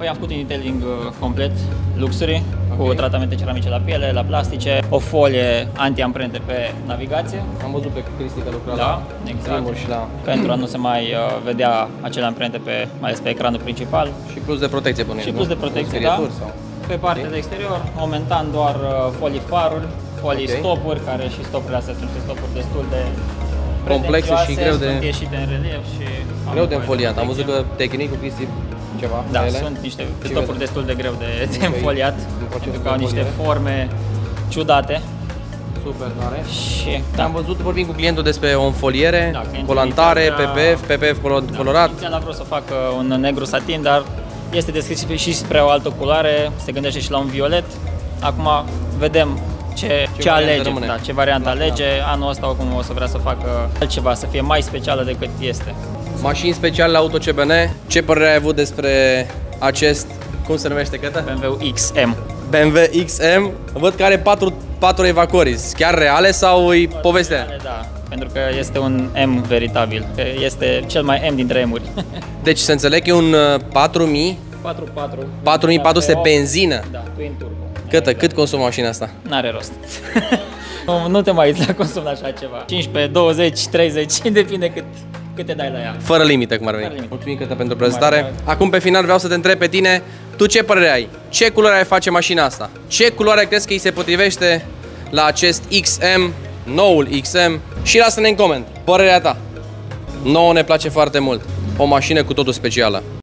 Păi am făcut un detailing complet, luxury, cu tratamente ceramice la piele, la plastice, o folie anti-amprente pe navigație. Am văzut pe Cristi că lucra Da, la exact. și la... Pentru a nu se mai vedea acele amprente mai ales pe ecranul principal. Și plus de protecție până Și plus de protecție, da. Sau... Pe partea de exterior, momentan doar folii faruri, folii stopuri, care și stopurile astea sunt stopuri destul de complexe și greu de... sunt ieșite în relief și... Greu de înfoliat. Am văzut că te-ai cu Cristi ceva. Da, sunt niște stopuri destul de greu de înfoliat, pentru că au niște forme ciudate. Super tare. Și am văzut, vorbim cu clientul despre o înfoliere, colantare, PPF colorat. Inițial a vrut să facă un negru satin, dar este deschis și spre o altă culoare, se gândește și la un violet. Acum vedem ce alege, ce variantă alege. Anul ăsta oricum o să vrea să facă altceva, să fie mai specială decât este. Mașini speciale la Auto CBN. Ce părere ai avut despre acest, cum se numește, Cătă? BMW XM. BMW XM. Văd că are 4 evacuări. Chiar reale sau e povestea? Reale, da, pentru că este un M veritabil. Este cel mai M dintre M-uri. Deci să înțeleg că e un 4000 4400 benzină. Da, twin turbo. Cătă, cât consumă mașina asta? N-are rost. Nu te mai uiți la consum la așa ceva. 15, 20, 30, depinde cât te dai la ea. Fără limite, cum ar veni. Mulțumim, Cătă, pentru prezentare. Acum, pe final, vreau să te întreb pe tine, tu ce părere ai? Ce culoare ai face mașina asta? Ce culoare crezi că îi se potrivește la acest XM, noul XM? Și lasă-ne în coment părerea ta. Nouă ne place foarte mult. O mașină cu totul specială.